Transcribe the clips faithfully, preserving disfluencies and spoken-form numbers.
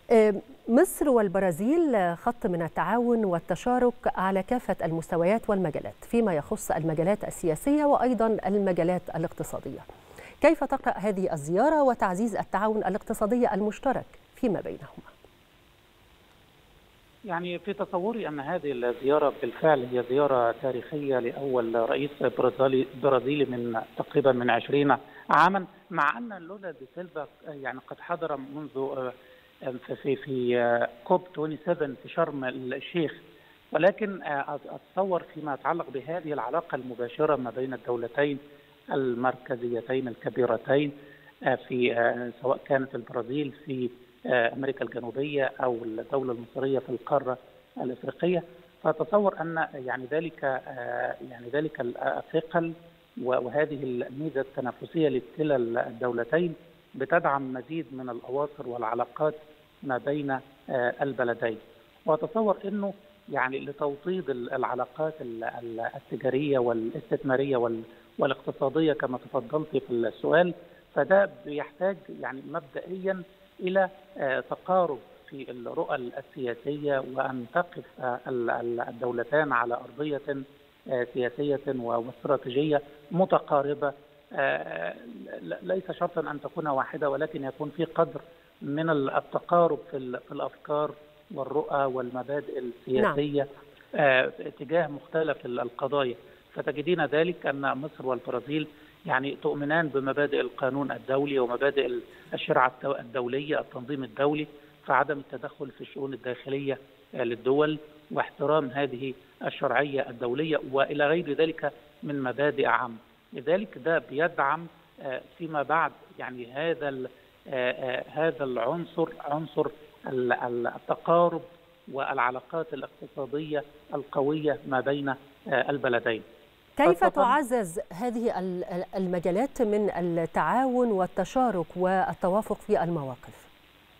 مصر والبرازيل خط من التعاون والتشارك على كافة المستويات والمجالات فيما يخص المجالات السياسية وأيضا المجالات الاقتصادية. كيف تقرأ هذه الزيارة وتعزيز التعاون الاقتصادي المشترك فيما بينهما؟ يعني في تصوري أن هذه الزيارة بالفعل هي زيارة تاريخية لأول رئيس برازيلي برازيلي من تقريبا من عشرين عاما، مع أن لولا دي سيلفا يعني قد حضر منذ في في كوب سبعة وعشرين في شرم الشيخ، ولكن أتصور فيما يتعلق بهذه العلاقة المباشرة ما بين الدولتين المركزيتين الكبيرتين في سواء كانت البرازيل في أمريكا الجنوبية أو الدولة المصرية في القارة الأفريقية، فأتصور أن يعني ذلك يعني ذلك الثقل وهذه الميزة التنافسية لكلا الدولتين بتدعم مزيد من الأواصر والعلاقات ما بين البلدين. وأتصور أنه يعني لتوطيد العلاقات التجارية والاستثمارية والاقتصادية كما تفضلت في السؤال، فده بيحتاج يعني مبدئيا إلى تقارب في الرؤى السياسية، وأن تقف الدولتان على أرضية سياسية واستراتيجية متقاربة، ليس شرطا أن تكون واحدة، ولكن يكون في قدر من التقارب في الأفكار والرؤى والمبادئ السياسية نعم. تجاه مختلف القضايا. فتجدين ذلك أن مصر والبرازيل يعني تؤمنان بمبادئ القانون الدولي ومبادئ الشريعة الدولية، التنظيم الدولي، فعدم التدخل في الشؤون الداخلية للدول واحترام هذه الشرعية الدولية وإلى غير ذلك من مبادئ عامة. لذلك ده بيدعم فيما بعد يعني هذا هذا العنصر عنصر التقارب والعلاقات الاقتصادية القوية ما بين البلدين. كيف تعزز هذه المجالات من التعاون والتشارك والتوافق في المواقف؟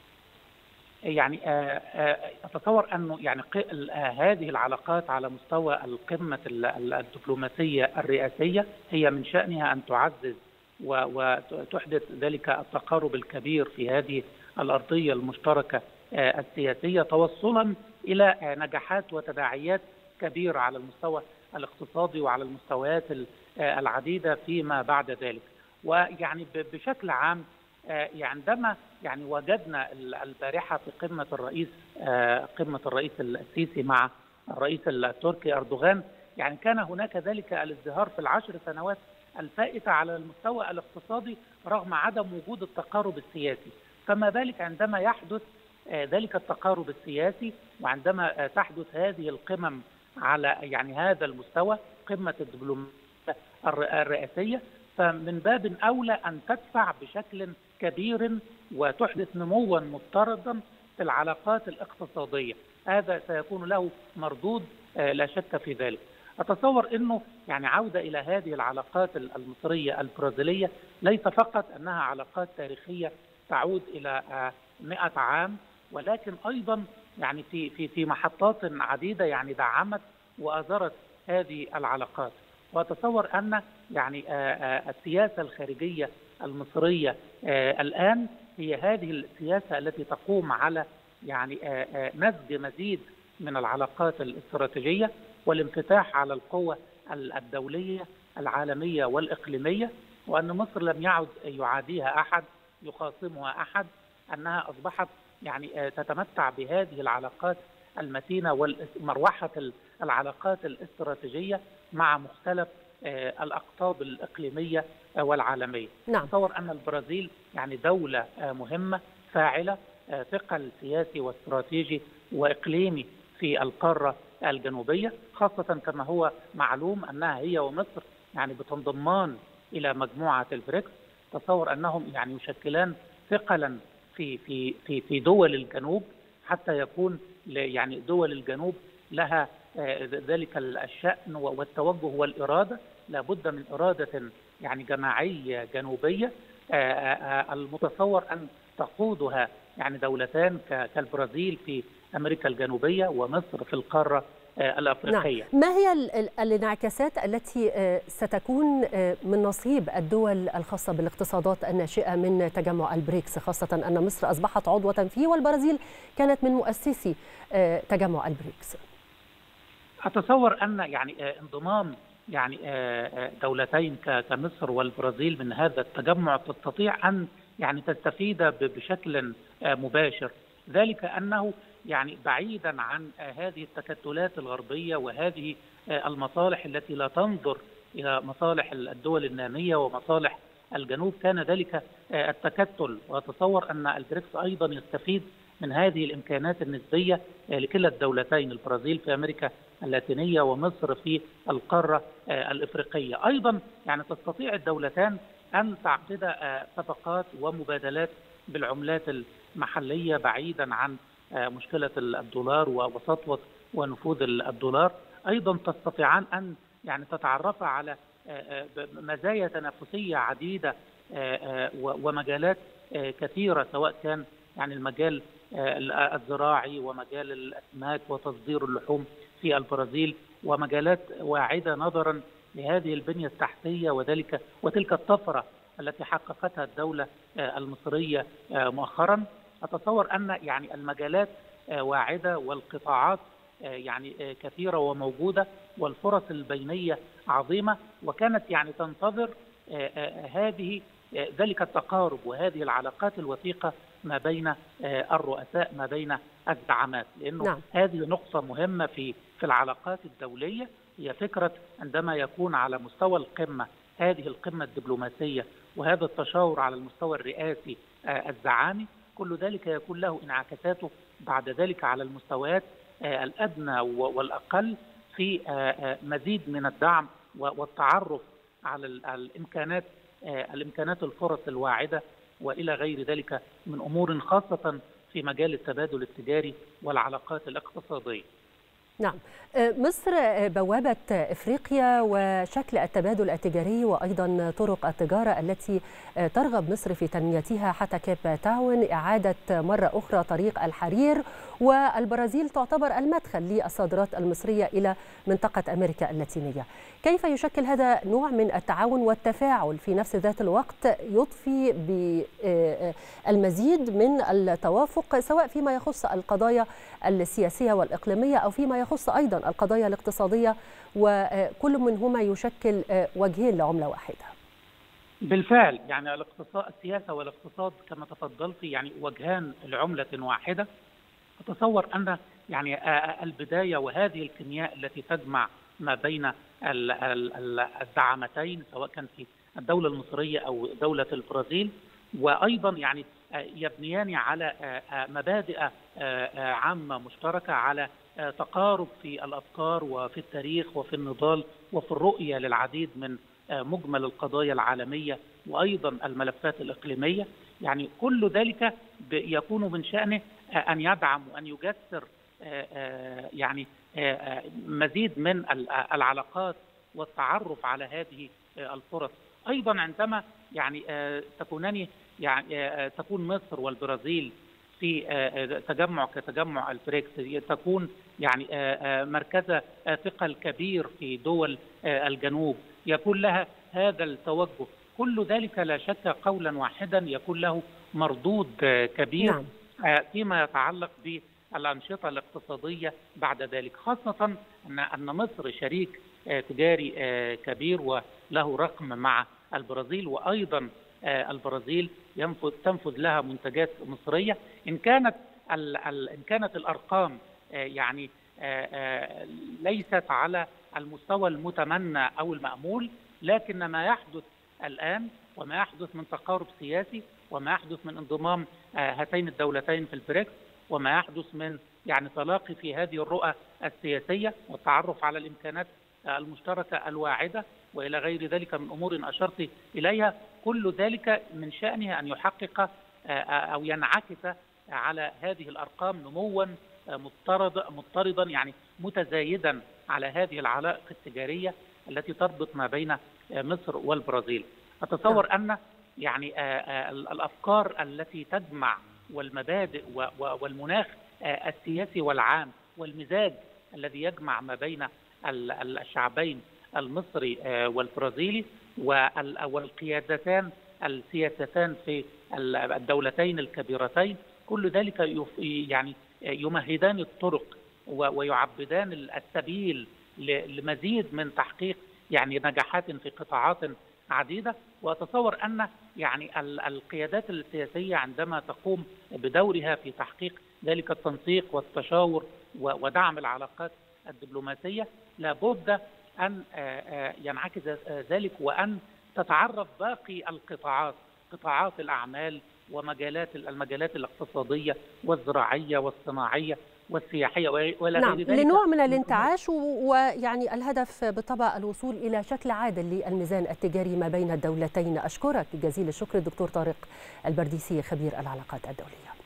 يعني أتصور أنه يعني هذه العلاقات على مستوى القمة الدبلوماسية الرئاسية هي من شأنها أن تعزز وتحدث ذلك التقارب الكبير في هذه الأرضية المشتركة السياسية، توصلا إلى نجاحات وتداعيات كبيرة على المستوى الاقتصادي وعلى المستويات العديدة فيما بعد ذلك. ويعني بشكل عام عندما يعني وجدنا البارحة في قمة الرئيس قمة الرئيس السيسي مع الرئيس التركي أردوغان، يعني كان هناك ذلك الازدهار في العشر سنوات الفائتة على المستوى الاقتصادي رغم عدم وجود التقارب السياسي، فما بالك عندما يحدث ذلك التقارب السياسي وعندما تحدث هذه القمم على يعني هذا المستوى قمة الدبلوماسية الرئاسية، فمن باب أولى أن تدفع بشكل كبير وتحدث نموا مضطردا في العلاقات الاقتصادية. هذا سيكون له مردود لا شك في ذلك. أتصور أنه يعني عودة إلى هذه العلاقات المصرية البرازيلية ليس فقط أنها علاقات تاريخية تعود إلى مئة عام، ولكن أيضا يعني في في في محطات عديدة يعني دعمت وأزرت هذه العلاقات. وأتصور أن يعني السياسة الخارجية المصرية الآن هي هذه السياسة التي تقوم على يعني نسج مزيد من العلاقات الاستراتيجية والانفتاح على القوى الدولية العالمية والإقليمية، وأن مصر لم يعد يعاديها أحد يخاصمها أحد، أنها أصبحت يعني تتمتع بهذه العلاقات المتينة ومروحة العلاقات الاستراتيجية مع مختلف الأقطاب الإقليمية والعالمية. نعم. أتصور أن البرازيل يعني دولة مهمة فاعلة، ثقل سياسي واستراتيجي وإقليمي في القارة الجنوبية، خاصة كما هو معلوم أنها هي ومصر يعني بتنضمان إلى مجموعة البريكس. تصور أنهم يعني يشكلان ثقلا في في في في دول الجنوب، حتى يكون يعني دول الجنوب لها ذلك الشأن والتوجه والإرادة. لابد من إرادة يعني جماعية جنوبية المتصور أن تقودها يعني دولتان كالبرازيل في أمريكا الجنوبية ومصر في القارة الأفريقية. نعم. ما هي الانعكاسات التي ستكون من نصيب الدول الخاصة بالاقتصادات الناشئة من تجمع البريكس، خاصة أن مصر أصبحت عضوة فيه والبرازيل كانت من مؤسسي تجمع البريكس؟ أتصور أن يعني انضمام يعني دولتين كمصر والبرازيل من هذا التجمع تستطيع أن يعني تستفيد بشكل مباشر، ذلك أنه يعني بعيدا عن هذه التكتلات الغربية وهذه المصالح التي لا تنظر إلى مصالح الدول النامية ومصالح الجنوب، كان ذلك التكتل. وأتصور أن البريكس أيضا يستفيد من هذه الإمكانات النسبية لكلا الدولتين، البرازيل في أمريكا اللاتينية ومصر في القارة الإفريقية. أيضا يعني تستطيع الدولتان أن تعقد صفقات ومبادلات بالعملات المحلية بعيدا عن مشكلة الدولار وسطوة ونفوذ الدولار. أيضا تستطيعان أن يعني تتعرف على مزايا تنافسية عديدة ومجالات كثيرة، سواء كان يعني المجال الزراعي ومجال الأسماك وتصدير اللحوم في البرازيل، ومجالات واعدة نظرا لهذه البنية التحتية وذلك وتلك الطفرة التي حققتها الدولة المصرية مؤخرا. أتصور أن يعني المجالات واعدة والقطاعات يعني كثيرة وموجودة والفرص البينية عظيمة، وكانت يعني تنتظر هذه ذلك التقارب وهذه العلاقات الوثيقة ما بين الرؤساء، ما بين الزعامات، لأنه نعم. هذه نقطة مهمة في في العلاقات الدولية، هي فكرة عندما يكون على مستوى القمة هذه القمة الدبلوماسية وهذا التشاور على المستوى الرئاسي الزعامي، كل ذلك يكون له انعكاساته بعد ذلك على المستويات الأدنى والأقل في مزيد من الدعم والتعرف على الإمكانات الإمكانات الفرص الواعدة وإلى غير ذلك من أمور خاصة في مجال التبادل التجاري والعلاقات الاقتصادية. نعم، مصر بوابة إفريقيا وشكل التبادل التجاري وأيضا طرق التجارة التي ترغب مصر في تنميتها حتى كيب تاون، إعادة مرة أخرى طريق الحرير، والبرازيل تعتبر المدخل للصادرات المصرية إلى منطقة أمريكا اللاتينية. كيف يشكل هذا نوع من التعاون والتفاعل في نفس ذات الوقت يضفي بالمزيد من التوافق سواء فيما يخص القضايا السياسية والإقليمية أو فيما يخص أيضا القضايا الاقتصادية، وكل منهما يشكل وجهين لعملة واحدة؟ بالفعل يعني الاقتصاد السياسة والاقتصاد كما تفضلت يعني وجهان لعملة واحدة. أتصور أن يعني البداية وهذه الكيمياء التي تجمع ما بين الزعامتين سواء كان في الدولة المصرية أو دولة البرازيل، وأيضا يعني يبنيان على مبادئ عامة مشتركة، على تقارب في الأفكار وفي التاريخ وفي النضال وفي الرؤية للعديد من مجمل القضايا العالمية وأيضا الملفات الإقليمية. يعني كل ذلك يكون من شأنه أن يدعم وأن يجسر يعني مزيد من العلاقات والتعرف على هذه الفرص. أيضا عندما يعني تكونان يعني تكون مصر والبرازيل في تجمع كتجمع البريكس، تكون يعني مركز ثقل كبير في دول الجنوب، يكون لها هذا التوجه، كل ذلك لا شك قولا واحدا يكون له مردود كبير نعم. فيما يتعلق بالأنشطة الاقتصادية بعد ذلك، خاصة أن أن مصر شريك تجاري كبير وله رقم مع البرازيل، وأيضا البرازيل تنفذ لها منتجات مصرية. إن كانت إن كانت الأرقام يعني ليست على المستوى المتمنى أو المأمول، لكن ما يحدث الآن وما يحدث من تقارب سياسي وما يحدث من انضمام هاتين الدولتين في البريكس وما يحدث من يعني تلاقي في هذه الرؤى السياسية والتعرف على الإمكانات المشتركة الواعدة وإلى غير ذلك من أمور أشرت إليها، كل ذلك من شأنه أن يحقق أو ينعكس على هذه الأرقام نموا مضطرد مضطردا يعني متزايدا على هذه العلائق التجارية التي تربط ما بين مصر والبرازيل. أتصور أن يعني الأفكار التي تجمع والمبادئ والمناخ السياسي والعام والمزاج الذي يجمع ما بين الشعبين المصري والبرازيلي والقيادتان السياستان في الدولتين الكبيرتين. كل ذلك يعني يمهدان الطرق ويعبدان السبيل لمزيد من تحقيق يعني نجاحات في قطاعات عديدة. وأتصور أن يعني القيادات السياسية عندما تقوم بدورها في تحقيق ذلك التنسيق والتشاور ودعم العلاقات الدبلوماسية لابد أن ينعكس ذلك وأن تتعرف باقي القطاعات، قطاعات الأعمال ومجالات المجالات الاقتصادية والزراعية والصناعية والسياحية ولا نعم غير ذلك لنوع من الانتعاش، ويعني الهدف بالطبع الوصول إلى شكل عادل للميزان التجاري ما بين الدولتين. أشكرك جزيل الشكر دكتور طارق البرديسي خبير العلاقات الدولية.